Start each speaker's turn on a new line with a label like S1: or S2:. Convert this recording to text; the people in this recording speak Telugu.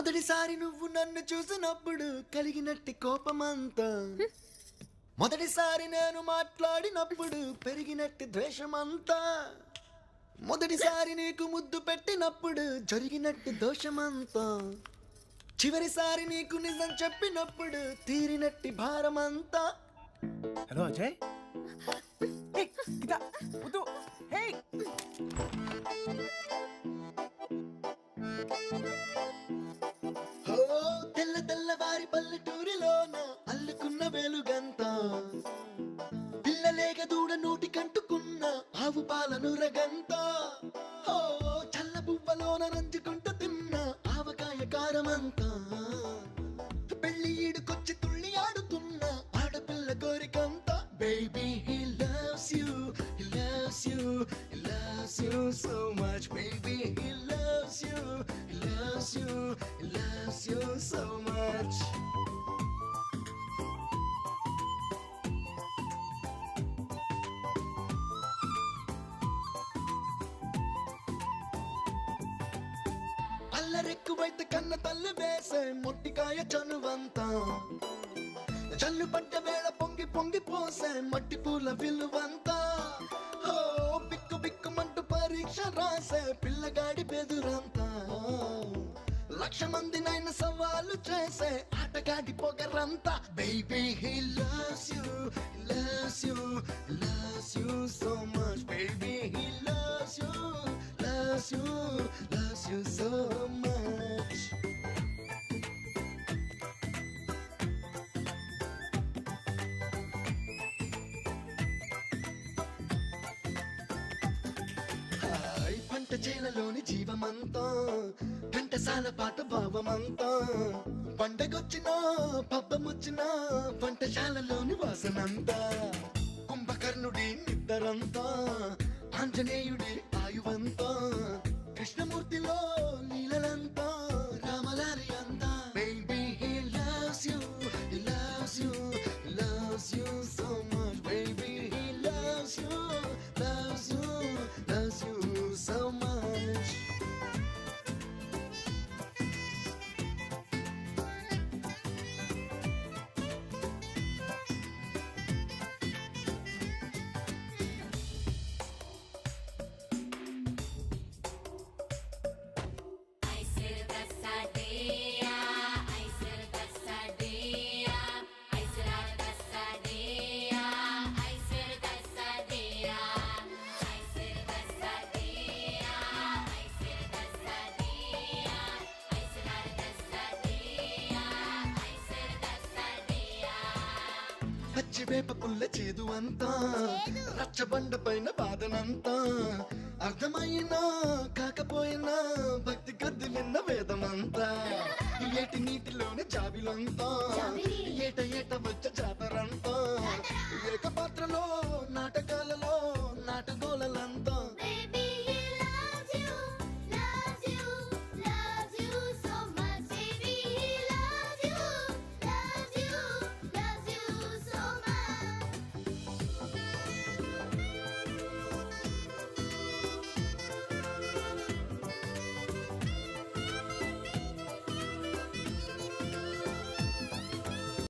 S1: మొదటిసారి నువ్వు నన్ను చూసినప్పుడు కలిగినట్టి కోపమంతా మొదటిసారి నేను మాట్లాడినప్పుడు పెరిగినట్టి ద్వేషమంతా మొదటిసారి నీకు ముద్దు పెట్టినప్పుడు జరిగినట్టి దోషమంతా చివరిసారి నీకు నిజం చెప్పినప్పుడు తీరినట్టి భారమంతా.
S2: హలో అజయ్.
S1: తెల్ల తెల్లవారి పల్లెటూరిలోన అల్లుకున్న వెలుగంతా పిల్లలేక దూడ నోటి కంటుకున్న ఆవు పాలను రగంతా చల్ల బువ్వలోన నంచుకుంటూ తిన్న ఆవకాయ కారమంతా పెళ్లి ఈడుకొచ్చి తుళ్ళి ఆడుతున్న ఆడపిల్ల కోరికంతా. Baby, he loves you, he loves you, he loves you so much. Baby, he loves you, he loves you, he loves you so much. అల్లరెక్కువైతే కన్న తల్లి వేసే మొట్టికాయ చనువంతా చల్లు పడ్డ వేళ పొంగి పొంగి పోసే మట్టి పూల విలువంతా బిక్కు బిక్కుమంటూ పరీక్ష రాసే పిల్లగాడి బెదురంతా లక్ష మందినైనా సవాలు చేసే ఆటగాడి పొగరంతా. Baby, he loves you, he loves you, he loves you so much. Baby, he loves you, loves you, loves you so much. పంట చేలలోని జీవమంతా ఘంటసాల పాట భావమంతా పండగొచ్చినా పబ్బమొచ్చినా వంటశాలలోని వాసనంతా కుంభకర్ణుడి నిద్దరంతా ఆంజనేయుడి ఆయువంతా కృష్ణమూర్తిలో లీలలంతా రామలారి అంతా. Baby, he loves you, he loves you, he loves you so much. Baby, he loves you, loves you, loves you so much. పచ్చివేప పుల్ల చేదు అంతా రచ్చబండ పైన బాధనంతా అర్థమైనా కాకపోయినా భక్తి గద్ది విన్న వేదమంతా ఏటి నీటిలోని జాబిలంతా ఏట ఏట వచ్చే జాతరంతా ఏక పాత్రలో నాటకాలలో నాటగో